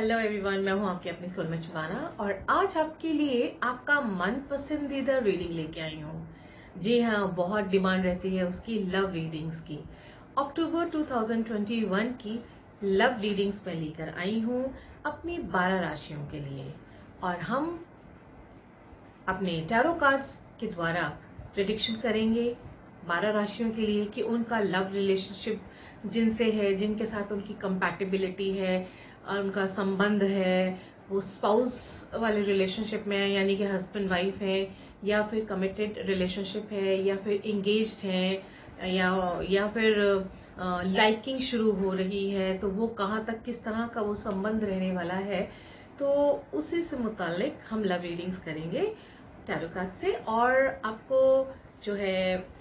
Hello everyone, मैं हूं आपकी अपनी सोलमन शबाना और आज आपके लिए आपका मन पसंदीदा रीडिंग लेके आई हूं। जी हाँ, बहुत डिमांड रहती है उसकी लव रीडिंग्स की। अक्टूबर 2021 की लव रीडिंग्स में लेकर आई हूं अपनी 12 राशियों के लिए और हम अपने टैरो कार्ड्स के द्वारा प्रेडिक्शन करेंगे 12 राशियों के लिए कि उनका लव रिलेशनशिप जिनसे है, जिनके साथ उनकी कंपैटिबिलिटी है और उनका संबंध है, वो स्पाउस वाले रिलेशनशिप में है, यानी कि हस्बैंड वाइफ है, या फिर कमिटेड रिलेशनशिप है, या फिर एंगेज्ड है, या फिर लाइकिंग शुरू हो रही है, तो वो कहाँ तक किस तरह का वो संबंध रहने वाला है। तो उसी से मुतालिक हम लव रीडिंग्स करेंगे टैरो कार्ड से। और आपको जो है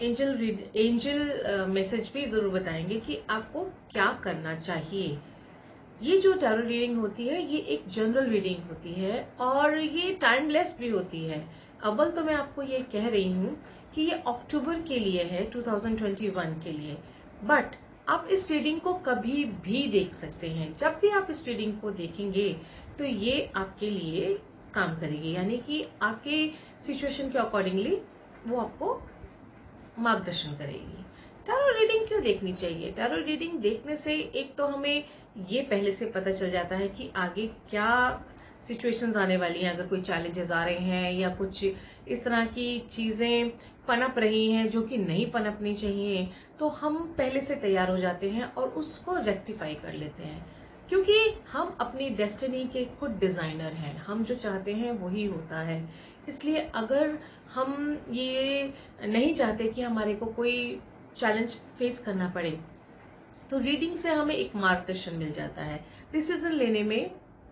एंजल मैसेज भी जरूर बताएंगे कि आपको क्या करना चाहिए। ये जो टैरो रीडिंग होती है ये एक जनरल रीडिंग होती है और ये टाइमलेस भी होती है। अव्वल तो मैं आपको ये कह रही हूँ कि ये अक्टूबर के लिए है, 2021 के लिए, बट आप इस रीडिंग को कभी भी देख सकते हैं। जब भी आप इस रीडिंग को देखेंगे तो ये आपके लिए काम करेगी, यानी कि आपके सिचुएशन के अकॉर्डिंगली वो आपको मार्गदर्शन करेगी। टैरो रीडिंग क्यों देखनी चाहिए? टैरो रीडिंग देखने से एक तो हमें ये पहले से पता चल जाता है कि आगे क्या सिचुएशंस आने वाली हैं, अगर कोई चैलेंजेस आ रहे हैं या कुछ इस तरह की चीजें पनप रही हैं जो कि नहीं पनपनी चाहिए, तो हम पहले से तैयार हो जाते हैं और उसको रेक्टिफाई कर लेते हैं, क्योंकि हम अपनी डेस्टिनी के खुद डिजाइनर हैं। हम जो चाहते हैं वही होता है। इसलिए अगर हम ये नहीं चाहते कि हमारे को कोई चैलेंज फेस करना पड़े, तो रीडिंग से हमें एक मार्गदर्शन मिल जाता है, डिसीजन लेने में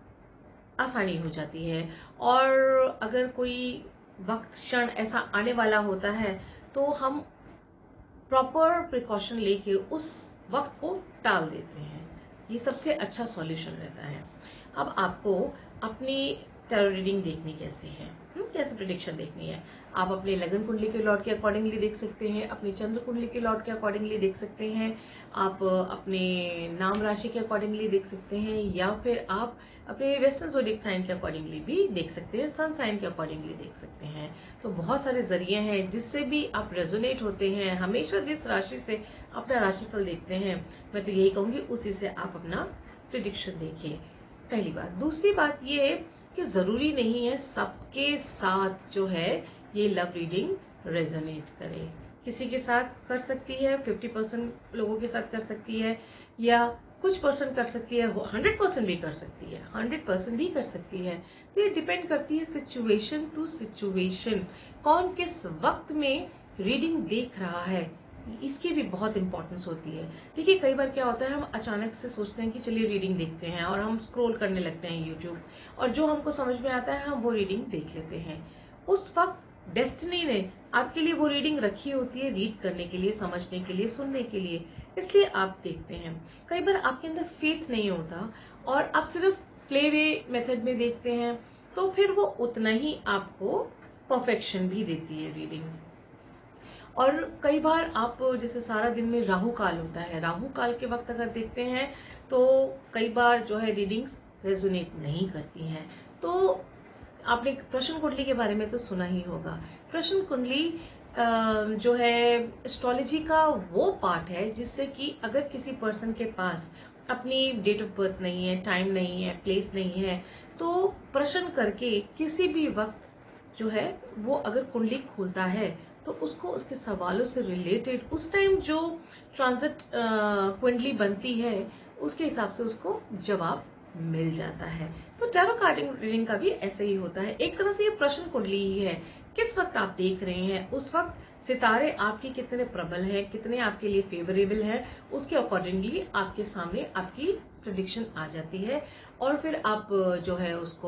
आसानी हो जाती है। और अगर कोई वक्त क्षण ऐसा आने वाला होता है तो हम प्रॉपर प्रिकॉशन लेके उस वक्त को टाल देते हैं। ये सबसे अच्छा सॉल्यूशन रहता है। अब आपको अपनी टैरो रीडिंग देखनी कैसे है, कैसे प्रेडिक्शन देखनी है, आप अपने लगन कुंडली के लॉट के अकॉर्डिंगली देख सकते हैं, अपनी चंद्र कुंडली के लॉट के अकॉर्डिंगली देख सकते हैं, आप अपने नाम राशि के अकॉर्डिंगली देख सकते हैं, या फिर आप अपने वेस्टर्न ज़ोडिएक साइन के अकॉर्डिंगली भी देख सकते हैं, सन साइन के अकॉर्डिंगली देख सकते हैं। तो बहुत सारे जरिए हैं जिससे भी आप रेजोनेट होते हैं। हमेशा जिस राशि से अपना राशिफल देखते हैं, मैं तो यही कहूंगी उसी से आप अपना प्रेडिक्शन देखिए, पहली बात। दूसरी बात ये कि जरूरी नहीं है सबके साथ जो है ये लव रीडिंग रेजोनेट करे। किसी के साथ कर सकती है, 50% लोगों के साथ कर सकती है, या कुछ परसेंट कर सकती है, 100% भी कर सकती है, 100% भी कर सकती है। तो ये डिपेंड करती है सिचुएशन टू सिचुएशन, कौन किस वक्त में रीडिंग देख रहा है, इसकी भी बहुत इंपॉर्टेंस होती है। देखिए, कई बार क्या होता है, हम अचानक से सोचते हैं कि चलिए रीडिंग देखते हैं और हम स्क्रॉल करने लगते हैं यूट्यूब, और जो हमको समझ में आता है हम वो रीडिंग देख लेते हैं। उस वक्त डेस्टिनी ने आपके लिए वो रीडिंग रखी होती है, रीड करने के लिए, समझने के लिए, सुनने के लिए, इसलिए आप देखते हैं। कई बार आपके अंदर फेथ नहीं होता और आप सिर्फ प्ले वे मेथड में देखते हैं, तो फिर वो उतना ही आपको परफेक्शन भी देती है रीडिंग। और कई बार आप जैसे सारा दिन में राहु काल होता है, राहु काल के वक्त अगर देखते हैं तो कई बार जो है रीडिंग्स रेजोनेट नहीं करती हैं। तो आपने प्रश्न कुंडली के बारे में तो सुना ही होगा। प्रश्न कुंडली जो है एस्ट्रोलॉजी का वो पार्ट है जिससे कि अगर किसी पर्सन के पास अपनी डेट ऑफ बर्थ नहीं है, टाइम नहीं है, प्लेस नहीं है, तो प्रश्न करके किसी भी वक्त जो है वो अगर कुंडली खोलता है तो उसको उसके सवालों से रिलेटेड उस टाइम जो ट्रांजिट कुंडली बनती है उसके हिसाब से उसको जवाब मिल जाता है। तो टैरो कार्ड रीडिंग का भी ऐसे ही होता है, एक तरह से ये प्रश्न कुंडली ही है। किस वक्त आप देख रहे हैं, उस वक्त सितारे आपके कितने प्रबल हैं, कितने आपके लिए फेवरेबल हैं, उसके अकॉर्डिंगली आपके सामने आपकी प्रेडिक्शन आ जाती है। और फिर आप जो है उसको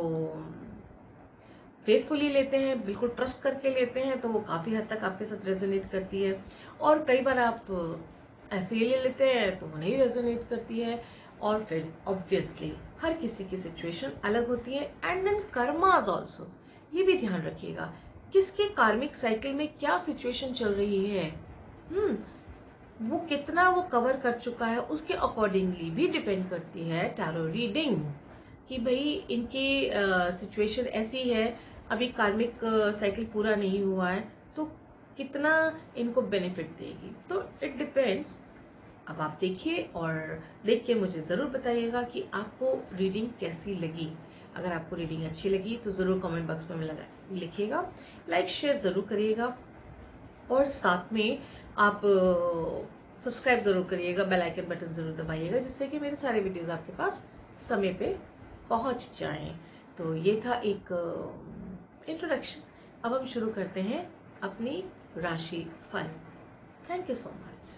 फेथफुली लेते हैं, बिल्कुल ट्रस्ट करके लेते हैं, तो वो काफी हद तक आपके साथ रेजोनेट करती है। और कई बार आप ऐसे ही ले लेते हैं तो वो नहीं रेजोनेट करती है। और फिर ऑब्वियसली हर किसी की सिचुएशन अलग होती है। एंड देन कर्मास ऑल्सो, ये भी ध्यान रखिएगा किसके कार्मिक साइकिल में क्या सिचुएशन चल रही है, वो कितना वो कवर कर चुका है, उसके अकॉर्डिंगली भी डिपेंड करती है टैरो रीडिंग। कि भाई इनकी सिचुएशन ऐसी है, अभी कार्मिक साइकिल पूरा नहीं हुआ है, तो कितना इनको बेनिफिट देगी। तो इट डिपेंड्स। अब आप देखिए और देख के मुझे ज़रूर बताइएगा कि आपको रीडिंग कैसी लगी। अगर आपको रीडिंग अच्छी लगी तो ज़रूर कमेंट बॉक्स में लिखिएगा, लाइक शेयर ज़रूर करिएगा और साथ में आप सब्सक्राइब ज़रूर करिएगा, बेल आइकन बटन ज़रूर दबाइएगा, जिससे कि मेरे सारे वीडियोस आपके पास समय पे पहुंच जाएं। तो ये था एक इंट्रोडक्शन। अब हम शुरू करते हैं अपनी राशि फल। Thank you so much.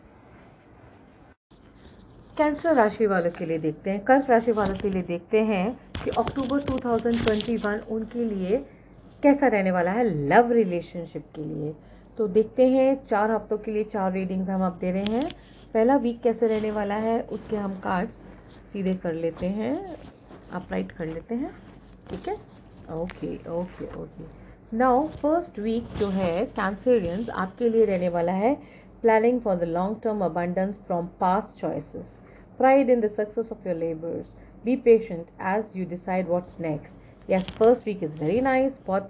Cancer राशि वालों के लिए देखते हैं, कर्क राशि वालों के लिए देखते हैं कि अक्टूबर 2021 उनके लिए कैसा रहने वाला है लव रिलेशनशिप के लिए। तो देखते हैं 4 हफ्तों के लिए 4 रीडिंग्स हम आप दे रहे हैं। पहला वीक कैसे रहने वाला है उसके हम कार्ड्स सीधे कर लेते हैं, आप राइट कर लेते हैं, ठीक है। Okay okay okay. Now first week जो है कैंसरियंस आपके लिए रहने वाला है planning for the long term abundance from past choices, pride in the success of your labors, be patient as you decide what's next. Yes, first week is very nice, बहुत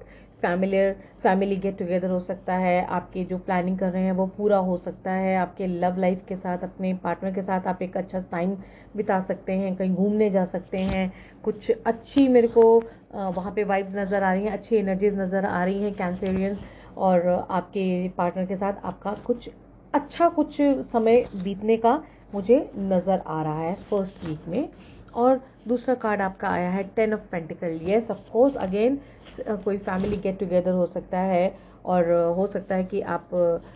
family get together हो सकता है, आपके जो planning कर रहे हैं वो पूरा हो सकता है, आपके लव लाइफ के साथ अपने पार्टनर के साथ आप एक अच्छा टाइम बिता सकते हैं, कहीं घूमने जा सकते हैं, कुछ अच्छी मेरे को वहाँ पे वाइब्स नज़र आ रही हैं, अच्छी एनर्जीज नज़र आ रही हैं कैंसरियंस, और आपके पार्टनर के साथ आपका कुछ अच्छा कुछ समय बीतने का मुझे नज़र आ रहा है फर्स्ट वीक में। और दूसरा कार्ड आपका आया है 10 of pentacle. Yes of course again कोई फैमिली गेट टुगेदर हो सकता है, और हो सकता है कि आप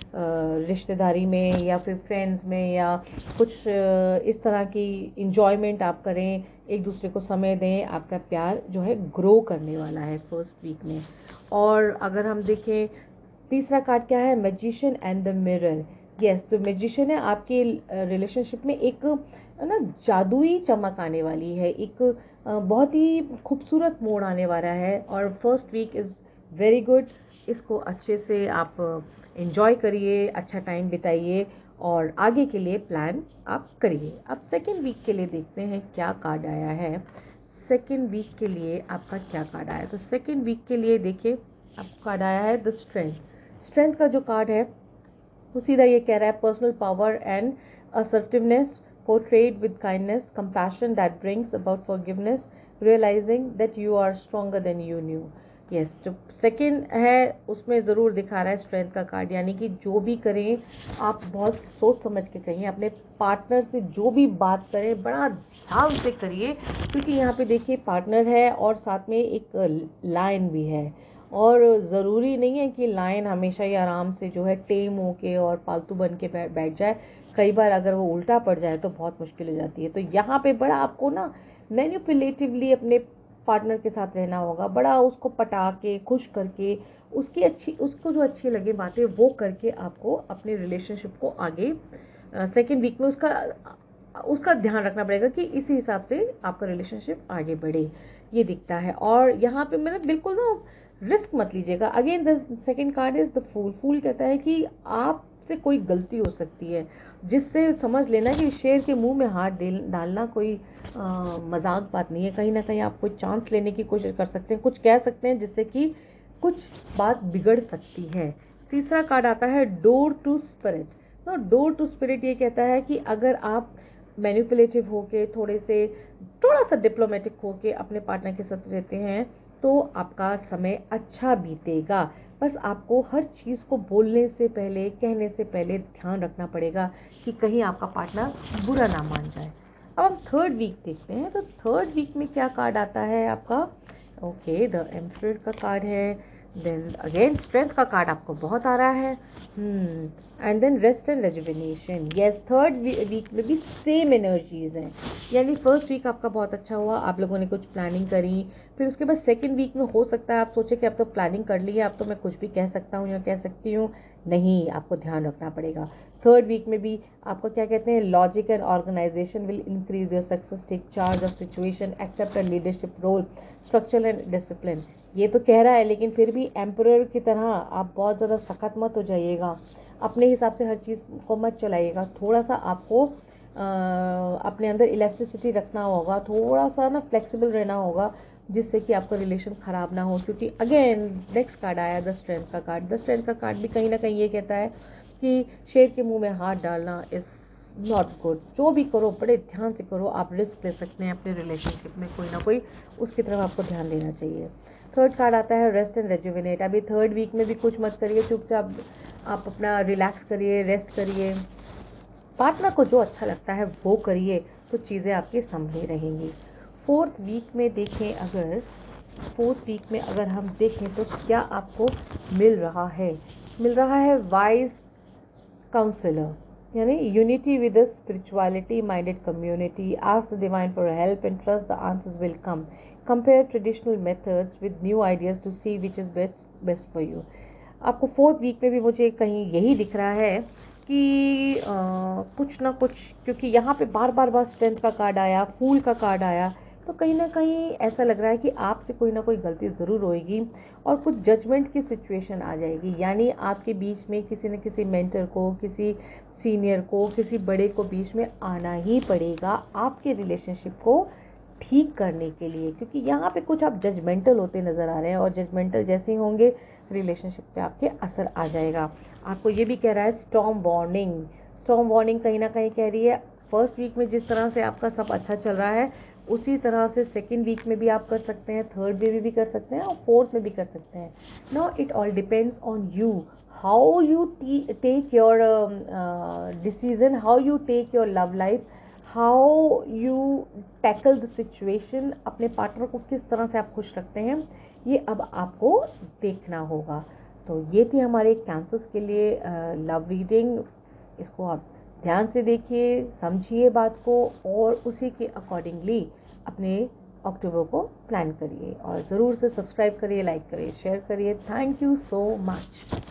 रिश्तेदारी में या फिर फ्रेंड्स में या कुछ इस तरह की इंजॉयमेंट आप करें, एक दूसरे को समय दें, आपका प्यार जो है ग्रो करने वाला है फर्स्ट वीक में। और अगर हम देखें तीसरा कार्ड क्या है, magician and the mirror. Yes, तो मैजिशियन है आपके रिलेशनशिप में एक ना जादुई चमक आने वाली है, एक बहुत ही खूबसूरत मोड़ आने वाला है, और first week is very good. इसको अच्छे से आप एंजॉय करिए, अच्छा टाइम बिताइए और आगे के लिए प्लान आप करिए। अब सेकेंड वीक के लिए देखते हैं क्या कार्ड आया है। सेकेंड वीक के लिए आपका क्या कार्ड आया, तो सेकेंड वीक के लिए देखिए आपका कार्ड आया है द स्ट्रेंथ। स्ट्रेंथ का जो कार्ड है वो सीधा ये कह रहा है personal power and assertiveness portrayed with kindness, compassion that brings about forgiveness, realizing that you are stronger than you knew. Yes, जो सेकेंड है उसमें ज़रूर दिखा रहा है स्ट्रेंथ का कार्ड, यानी कि जो भी करें आप बहुत सोच समझ के करिए, अपने पार्टनर से जो भी बात करें बड़ा ध्यान से करिए, क्योंकि यहाँ पे देखिए पार्टनर है और साथ में एक लाइन भी है, और ज़रूरी नहीं है कि लायन हमेशा ही आराम से जो है टेम होके और पालतू बन के बैठ जाए। कई बार अगर वो उल्टा पड़ जाए तो बहुत मुश्किल हो जाती है। तो यहाँ पे बड़ा आपको ना मैनिपुलेटिवली अपने पार्टनर के साथ रहना होगा, बड़ा उसको पटा के खुश करके उसको जो अच्छी लगे बातें वो करके आपको अपने रिलेशनशिप को आगे सेकेंड वीक में उसका ध्यान रखना पड़ेगा कि इसी हिसाब से आपका रिलेशनशिप आगे बढ़े, ये दिखता है। और यहाँ पे मैंने बिल्कुल ना रिस्क मत लीजिएगा। Again the second card is the fool. Fool कहता है कि आपसे कोई गलती हो सकती है, जिससे समझ लेना कि शेर के मुंह में हाथ डालना कोई मजाक बात नहीं है। कहीं ना कहीं आप कोई चांस लेने की कोशिश कर सकते हैं, कुछ कह सकते हैं जिससे कि कुछ बात बिगड़ सकती है। तीसरा कार्ड आता है डोर टू स्पिरिट। तो डोर टू स्पिरिट ये कहता है कि अगर आप मैनिपुलेटिव होके थोड़ा सा डिप्लोमेटिक होके अपने पार्टनर के साथ रहते हैं तो आपका समय अच्छा बीतेगा। बस आपको हर चीज़ को बोलने से पहले, कहने से पहले ध्यान रखना पड़ेगा कि कहीं आपका पार्टनर बुरा ना मान जाए। अब हम थर्ड वीक देखते हैं, तो थर्ड वीक में क्या कार्ड आता है आपका। ओके, द एम्परर का कार्ड है, देन अगेन स्ट्रेंथ का कार्ड आपको बहुत आ रहा है, and then rest and rejuvenation. Yes, third week में भी सेम एनर्जीज हैं, यानी फर्स्ट वीक आपका बहुत अच्छा हुआ, आप लोगों ने कुछ प्लानिंग करी, फिर उसके बाद सेकंड वीक में हो सकता है आप सोचे कि अब तो प्लानिंग कर ली है, अब तो मैं कुछ भी कह सकता हूँ या कह सकती हूँ, नहीं, आपको ध्यान रखना पड़ेगा। थर्ड वीक में भी आपको क्या कहते हैं, logic and organisation will increase your success, take charge of situation, accept a leadership role, structure and discipline. ये तो कह रहा है, लेकिन फिर भी एम्परर की तरह आप बहुत ज़्यादा सख्त मत हो जाइएगा, अपने हिसाब से हर चीज़ को मत चलाइएगा, थोड़ा सा आपको अपने अंदर इलास्टिसिटी रखना होगा, थोड़ा सा ना फ्लेक्सिबल रहना होगा, जिससे कि आपका रिलेशन ख़राब ना हो। क्योंकि अगेन नेक्स्ट कार्ड आया द स्ट्रेंथ का कार्ड। द स्ट्रेंथ का कार्ड भी कहीं ना कहीं ये कहता है कि शेर के मुंह में हाथ डालना इज़ नॉट गुड। जो भी करो बड़े ध्यान से करो, आप रिस्क ले सकते हैं अपने रिलेशनशिप में, कोई ना कोई उसकी तरफ आपको ध्यान देना चाहिए। थर्ड कार्ड आता है रेस्ट एंड रेजुविनेट। अभी थर्ड वीक में भी कुछ मत करिए, चुपचाप आप अपना रिलैक्स करिए, रेस्ट करिए, पार्टनर को जो अच्छा लगता है वो करिए, तो चीज़ें आपकी संभली रहेंगी। फोर्थ वीक में देखें अगर, फोर्थ वीक में अगर हम देखें तो क्या आपको मिल रहा है? मिल रहा है वाइज काउंसलर, यानी unity with the spirituality minded community. Ask the divine for help and trust the answers will come. Compare traditional methods with new ideas to see which is best for you. आपको fourth week में भी मुझे कहीं यही दिख रहा है कि कुछ ना कुछ, क्योंकि यहाँ पे बार बार स्ट्रेंथ का कार्ड आया, फूल का कार्ड आया, तो कहीं ना कहीं ऐसा लग रहा है कि आपसे कोई ना कोई गलती ज़रूर होएगी और कुछ जजमेंट की सिचुएशन आ जाएगी। यानी आपके बीच में किसी न किसी मेंटर को, किसी सीनियर को, किसी बड़े को बीच में आना ही पड़ेगा आपके रिलेशनशिप को ठीक करने के लिए, क्योंकि यहाँ पे कुछ आप जजमेंटल होते नज़र आ रहे हैं, और जजमेंटल जैसे ही होंगे रिलेशनशिप पे आपके असर आ जाएगा। आपको ये भी कह रहा है स्टॉर्म वार्निंग। स्टॉर्म वार्निंग कहीं ना कहीं कह रही है फर्स्ट वीक में जिस तरह से आपका सब अच्छा चल रहा है, उसी तरह से सेकेंड वीक में भी आप कर सकते हैं, थर्ड में भी कर सकते हैं, और फोर्थ में भी कर सकते हैं। Now it all depends on you, how you take your decision, how you take your love life, how you tackle the situation. अपने पार्टनर को किस तरह से आप खुश रखते हैं, ये अब आपको देखना होगा। तो ये थी हमारे कैंसर्स के लिए लव रीडिंग। इसको आप ध्यान से देखिए, समझिए बात को, और उसी के अकॉर्डिंगली अपने अक्टूबर को प्लान करिए। और ज़रूर से सब्सक्राइब करिए, लाइक करिए, शेयर करिए। Thank you so much.